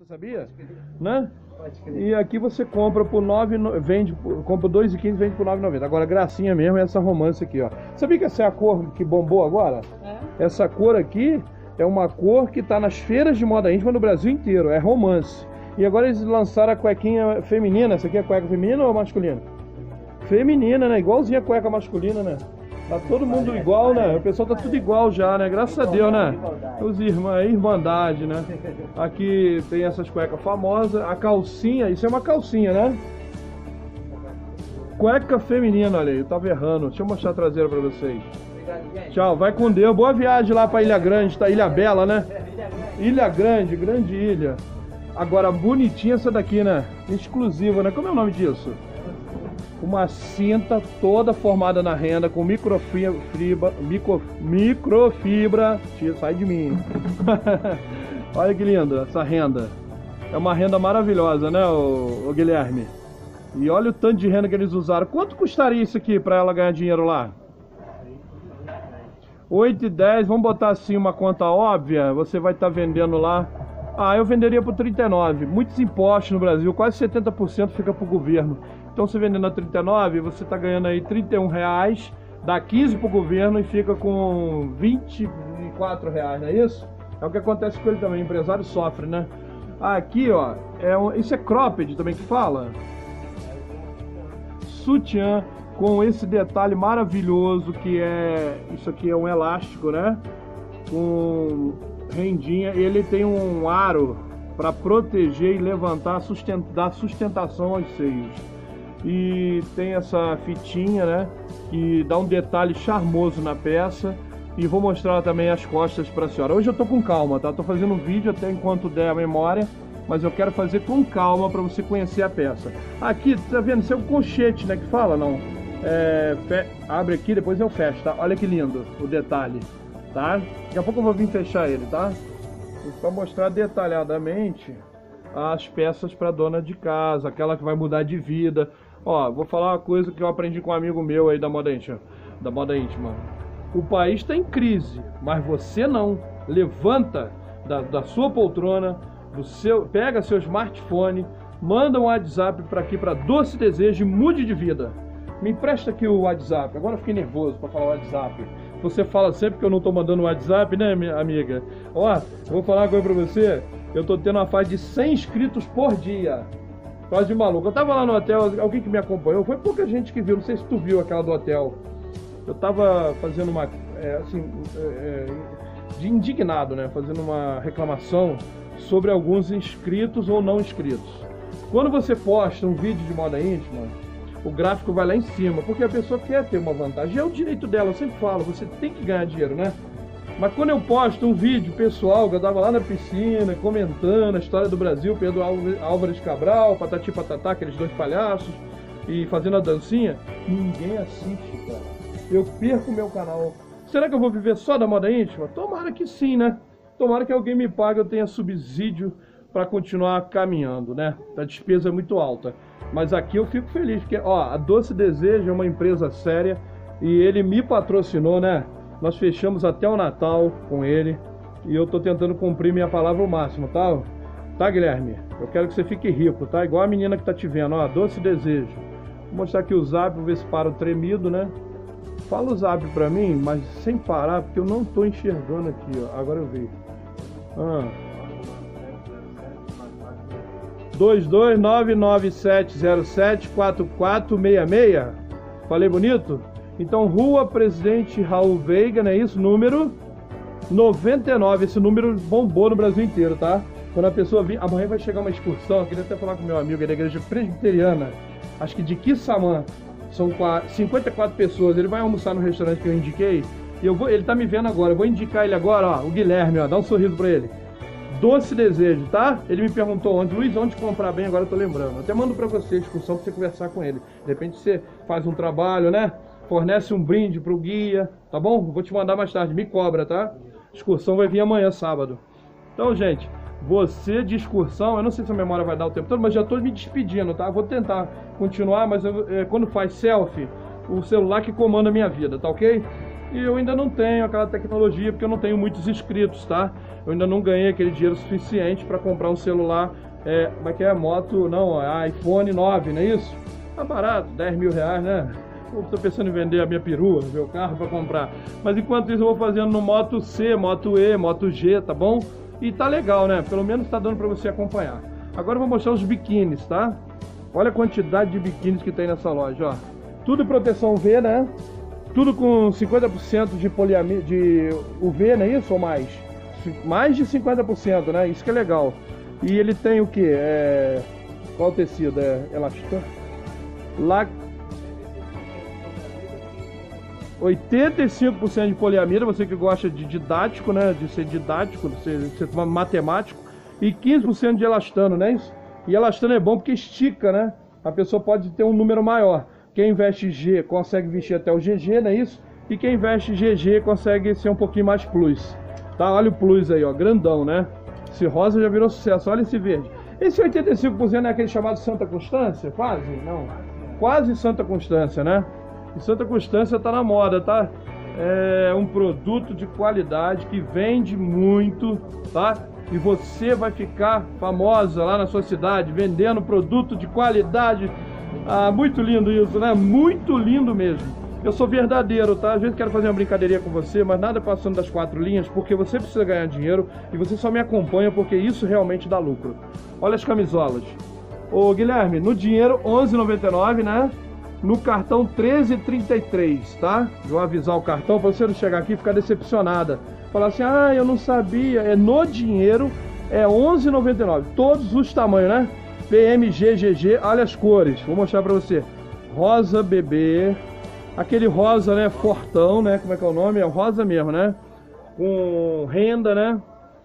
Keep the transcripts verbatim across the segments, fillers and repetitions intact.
você sabia? Né? E aqui você compra por nove, vende, compra dois e quinze, vende por nove e noventa. Agora, gracinha mesmo é essa romance aqui, ó. Sabia que essa é a cor que bombou agora? É? Essa cor aqui é uma cor que tá nas feiras de moda íntima no Brasil inteiro, é romance. E agora eles lançaram a cuequinha feminina. Essa aqui é cueca feminina ou masculina? Feminina, né? Igualzinha a cueca masculina, né? Tá todo mundo igual, né? O pessoal tá tudo igual já, né? Graças a Deus, né? Os irmãos, irmandade, né? Aqui tem essas cuecas famosas. A calcinha, isso é uma calcinha, né? Cueca feminina, olha aí, eu tava errando. Deixa eu mostrar a traseira pra vocês. Tchau, vai com Deus. Boa viagem lá pra Ilha Grande, tá? Ilha Bela, né? Ilha Grande, grande ilha. Agora, bonitinha essa daqui, né? Exclusiva, né? Como é o nome disso? Uma cinta toda formada na renda com microfibra, micro, microfibra, sai de mim. Olha que linda essa renda. É uma renda maravilhosa, né, o, o Guilherme? E olha o tanto de renda que eles usaram. Quanto custaria isso aqui para ela ganhar dinheiro lá? oito e dez, vamos botar assim uma conta óbvia. Você vai estar tá vendendo lá. Ah, eu venderia por trinta e nove. Muitos impostos no Brasil, quase setenta por cento fica para o governo. Então, você vendendo a trinta e nove, você está ganhando aí trinta e um reais, dá quinze para o governo e fica com vinte e quatro reais, não é isso? É o que acontece com ele também, o empresário sofre, né? Aqui, ó, é um, isso é cropped também que fala? Sutiã, com esse detalhe maravilhoso que é, isso aqui é um elástico, né? Com rendinha, ele tem um aro para proteger e levantar, sustentar, dar sustentação aos seios. E tem essa fitinha, né, que dá um detalhe charmoso na peça. E vou mostrar também as costas para a senhora. Hoje eu tô com calma, tá? Tô fazendo um vídeo até enquanto der a memória, mas eu quero fazer com calma para você conhecer a peça. Aqui, tá vendo? Isso é um colchete, né, que fala, não? É, fe... Abre aqui, depois eu fecho, tá? Olha que lindo o detalhe, tá? Daqui a pouco eu vou vir fechar ele, tá? Para mostrar detalhadamente as peças para dona de casa, aquela que vai mudar de vida. Ó, vou falar uma coisa que eu aprendi com um amigo meu aí da moda íntima. Da moda íntima. O país está em crise, mas você não. Levanta da, da sua poltrona, do seu, pega seu smartphone, manda um WhatsApp para aqui, para Doce Desejo e mude de vida. Me empresta aqui o WhatsApp. Agora eu fiquei nervoso para falar o WhatsApp. Você fala sempre que eu não tô mandando o WhatsApp, né, minha amiga? Ó, eu vou falar uma coisa pra você. Eu tô tendo uma fase de cem inscritos por dia. Quase de maluco. Eu tava lá no hotel, alguém que me acompanhou, foi pouca gente que viu, não sei se tu viu aquela do hotel. Eu tava fazendo uma, é, assim, é, de indignado, né, fazendo uma reclamação sobre alguns inscritos ou não inscritos. Quando você posta um vídeo de moda íntima, o gráfico vai lá em cima, porque a pessoa quer ter uma vantagem. É o direito dela, eu sempre falo, você tem que ganhar dinheiro, né? Mas quando eu posto um vídeo pessoal, que eu tava lá na piscina, comentando a história do Brasil, Pedro Álvares Cabral, Patati Patatá, aqueles dois palhaços, e fazendo a dancinha, ninguém assiste, cara. Eu perco o meu canal. Será que eu vou viver só da moda íntima? Tomara que sim, né? Tomara que alguém me pague, eu tenha subsídio para continuar caminhando, né? A despesa é muito alta. Mas aqui eu fico feliz, porque, ó, a Doce Desejo é uma empresa séria e ele me patrocinou, né? Nós fechamos até o Natal com ele e eu tô tentando cumprir minha palavra ao máximo, tá? Tá, Guilherme? Eu quero que você fique rico, tá? Igual a menina que tá te vendo, ó, Doce Desejo. Vou mostrar aqui o zap, vou ver se para o tremido, né? Fala o zap pra mim, mas sem parar, porque eu não tô enxergando aqui, ó. Agora eu vi. Ah. dois dois nove nove sete zero sete quatro quatro seis seis. Falei bonito? Então, Rua Presidente Raul Veiga, não é isso? Número noventa e nove. Esse número bombou no Brasil inteiro, tá? Quando a pessoa vir... Amanhã vai chegar uma excursão. Eu queria até falar com meu amigo, ele é da igreja presbiteriana, acho que de Quissamã. São cinquenta e quatro pessoas. Ele vai almoçar no restaurante que eu indiquei. E eu vou... ele tá me vendo agora. Eu vou indicar ele agora, ó. O Guilherme, ó. Dá um sorriso pra ele. Doce Desejo, tá? Ele me perguntou onde, Luiz, onde comprar bem, agora eu tô lembrando. Eu até mando pra você a excursão pra você conversar com ele. De repente você faz um trabalho, né? Fornece um brinde pro guia, tá bom? Vou te mandar mais tarde, me cobra, tá? A excursão vai vir amanhã, sábado. Então, gente, você de excursão, eu não sei se a memória vai dar o tempo todo, mas já tô me despedindo, tá? Vou tentar continuar, mas eu, é, quando faz selfie, o celular que comanda a minha vida, tá ok? E eu ainda não tenho aquela tecnologia, porque eu não tenho muitos inscritos, tá? Eu ainda não ganhei aquele dinheiro suficiente para comprar um celular, é, como é que é? Moto, não, é iPhone nove, não é isso? Tá barato, dez mil reais, né? Eu tô pensando em vender a minha perua, meu carro para comprar. Mas enquanto isso eu vou fazendo no Moto C, Moto E, Moto G, tá bom? E tá legal, né? Pelo menos tá dando para você acompanhar. Agora eu vou mostrar os biquínis, tá? Olha a quantidade de biquínis que tem nessa loja, ó. Tudo proteção V, né? Tudo com cinquenta por cento de poliamida, de U V, não é isso? Ou mais? Mais de cinquenta por cento, né? Isso que é legal. E ele tem o que? É... Qual tecido? É elastano? Lá... oitenta e cinco por cento de poliamida, você que gosta de didático, né? De ser didático, de ser, de ser matemático. E quinze por cento de elastano, né? Isso? E elastano é bom porque estica, né? A pessoa pode ter um número maior. Quem veste G consegue vestir até o G G, não é isso? E quem veste G G consegue ser um pouquinho mais plus. Tá? Olha o plus aí, ó, grandão, né? Esse rosa já virou sucesso, olha esse verde. Esse oitenta e cinco por cento é aquele chamado Santa Constância? Quase? Não. Quase Santa Constância, né? E Santa Constância tá na moda, tá? É um produto de qualidade que vende muito, tá? E você vai ficar famosa lá na sua cidade, vendendo produto de qualidade. Ah, muito lindo isso, né? Muito lindo mesmo. Eu sou verdadeiro, tá? Às vezes quero fazer uma brincadeirinha com você, mas nada passando das quatro linhas, porque você precisa ganhar dinheiro e você só me acompanha porque isso realmente dá lucro. Olha as camisolas. Ô, Guilherme, no dinheiro onze reais e noventa e nove centavos, né? No cartão treze reais e trinta e três centavos, tá? Vou avisar o cartão para você não chegar aqui e ficar decepcionada. Falar assim, ah, eu não sabia. É no dinheiro, é onze reais e noventa e nove centavos. Todos os tamanhos, né? P M G, G G, olha as cores, vou mostrar pra você. Rosa bebê, aquele rosa, né, fortão, né, como é que é o nome? É o rosa mesmo, né? Com renda, né?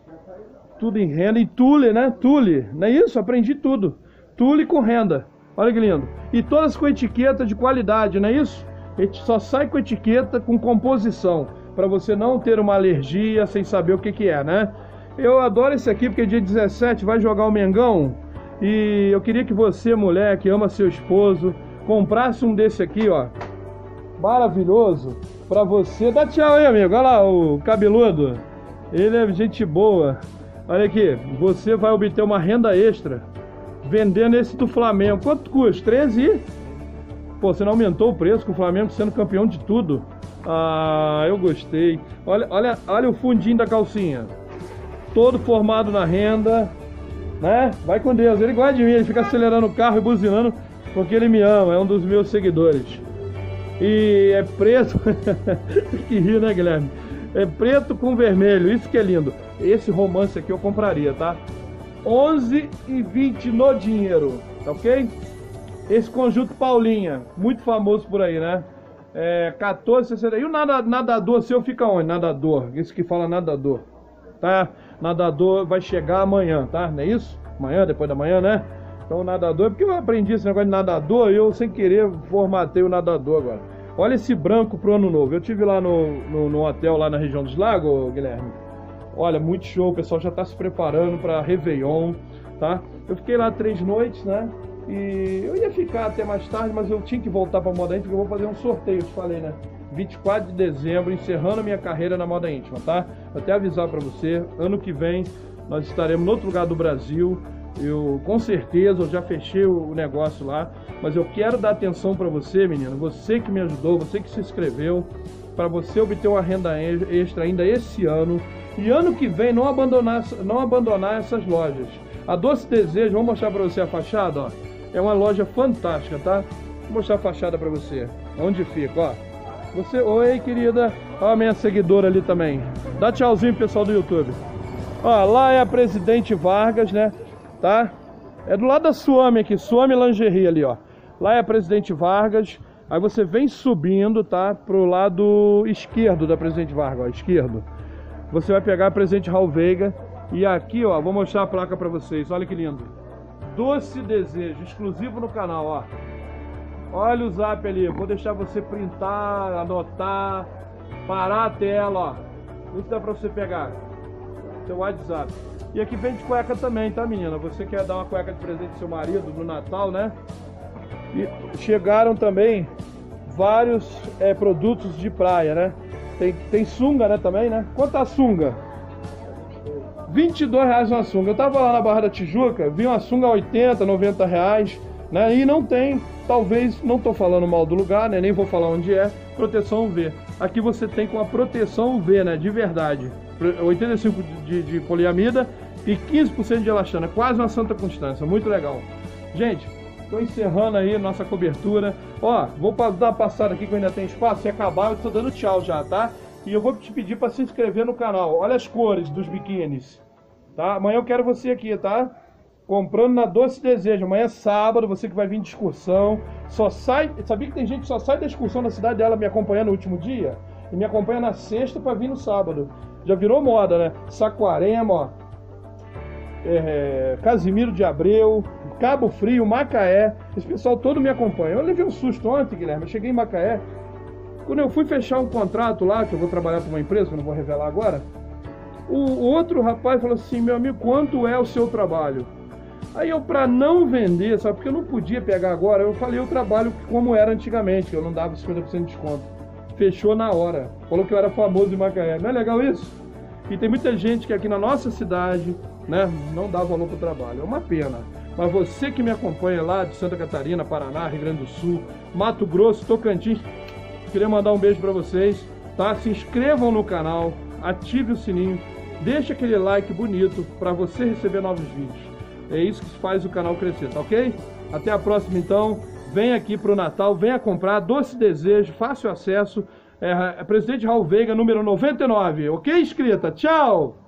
Tudo em renda, e tule, né? Tule, não é isso? Aprendi tudo. Tule com renda, olha que lindo. E todas com etiqueta de qualidade, não é isso? A gente só sai com etiqueta com composição, pra você não ter uma alergia sem saber o que que é, né? Eu adoro esse aqui porque dia dezessete vai jogar o Mengão. E eu queria que você, mulher que ama seu esposo, comprasse um desse aqui, ó. Maravilhoso. Pra você. Dá tchau aí, amigo. Olha lá o cabeludo. Ele é gente boa. Olha aqui. Você vai obter uma renda extra vendendo esse do Flamengo. Quanto custa? treze? Pô, você não aumentou o preço com o Flamengo sendo campeão de tudo. Ah, eu gostei. Olha, olha, olha o fundinho da calcinha. Todo formado na renda. Né? Vai com Deus, ele gosta de mim, ele fica acelerando o carro e buzinando porque ele me ama, é um dos meus seguidores. E é preto, que rir, né, Guilherme? É preto com vermelho, isso que é lindo. Esse romance aqui eu compraria, tá? onze e vinte no dinheiro, tá ok? Esse conjunto Paulinha, muito famoso por aí, né? É quatorze e sessenta. E o nada, nadador seu fica onde? Nadador, esse que fala nadador, tá? Nadador vai chegar amanhã, tá? Não é isso? Amanhã, depois da manhã, né? Então, nadador, é porque eu aprendi esse negócio de nadador e eu, sem querer, formatei o nadador agora. Olha esse branco pro ano novo. Eu tive lá no, no, no hotel, lá na região dos lagos, Guilherme. Olha, muito show, o pessoal já tá se preparando pra Réveillon, tá? Eu fiquei lá três noites, né? E eu ia ficar até mais tarde, mas eu tinha que voltar pra moda íntima, porque eu vou fazer um sorteio, eu te falei, né? vinte e quatro de dezembro, encerrando a minha carreira na moda íntima, tá? Vou até avisar pra você, ano que vem nós estaremos em outro lugar do Brasil. Eu, com certeza, eu já fechei o negócio lá, mas eu quero dar atenção pra você, menino, você que me ajudou, você que se inscreveu, pra você obter uma renda extra ainda esse ano, e ano que vem não abandonar, não abandonar essas lojas. A Doce Desejo, vou mostrar pra você a fachada, ó, é uma loja fantástica, tá? Vou mostrar a fachada pra você, onde fica, ó. Você, oi querida, ó a minha seguidora ali também. Dá tchauzinho pessoal do YouTube. Ó, lá é a Presidente Vargas, né? Tá? É do lado da Suame aqui, Suame Lingerie ali, ó. Lá é a Presidente Vargas. Aí você vem subindo, tá? Pro lado esquerdo da Presidente Vargas, ó, esquerdo. Você vai pegar a Presidente Raul Veiga. E aqui, ó, vou mostrar a placa pra vocês. Olha que lindo. Doce Desejo, exclusivo no canal, ó. Olha o zap ali, vou deixar você printar, anotar, parar a tela, ó. Isso dá pra você pegar. Seu WhatsApp. E aqui vem de cueca também, tá, menina? Você quer dar uma cueca de presente pro seu marido no Natal, né? E chegaram também vários é, produtos de praia, né? Tem, tem sunga, né, também, né? Quanto a sunga? vinte e dois reais uma sunga. Eu tava lá na Barra da Tijuca, vi uma sunga a oitenta, noventa reais, né? E não tem, talvez, não tô falando mal do lugar, né? Nem vou falar onde é, proteção U V. Aqui você tem com a proteção U V, né? De verdade. oitenta e cinco por cento de, de poliamida e quinze por cento de elastana. Quase uma santa constância. Muito legal. Gente, tô encerrando aí nossa cobertura. Ó, vou dar uma passada aqui que eu ainda tenho espaço. Se acabar, eu tô dando tchau já, tá? E eu vou te pedir para se inscrever no canal. Olha as cores dos biquínis, tá? Amanhã eu quero você aqui, tá? Comprando na Doce Desejo. Amanhã é sábado, você que vai vir de excursão. Só sai... Sabia que tem gente que só sai da excursão na cidade dela me acompanhando no último dia? E me acompanha na sexta para vir no sábado. Já virou moda, né? Saquarema, ó. É... Casimiro de Abreu, Cabo Frio, Macaé. Esse pessoal todo me acompanha. Eu levei um susto ontem, Guilherme. Eu cheguei em Macaé. Quando eu fui fechar um contrato lá, que eu vou trabalhar para uma empresa, que eu não vou revelar agora, o, o outro rapaz falou assim, meu amigo, quanto é o seu trabalho? Aí eu, para não vender, sabe, porque eu não podia pegar agora, eu falei o trabalho como era antigamente, que eu não dava cinquenta por cento de desconto. Fechou na hora. Falou que eu era famoso em Macaé. Não é legal isso? E tem muita gente que aqui na nossa cidade, né, não dá valor para o trabalho. É uma pena. Mas você que me acompanha lá de Santa Catarina, Paraná, Rio Grande do Sul, Mato Grosso, Tocantins, queria mandar um beijo para vocês, tá? Se inscrevam no canal, ative o sininho, deixa aquele like bonito para você receber novos vídeos. É isso que faz o canal crescer, tá ok? Até a próxima então, vem aqui pro Natal, venha comprar, Doce Desejo, fácil acesso, é, é Presidente Raul Veiga, número noventa e nove, ok, inscrita? Tchau!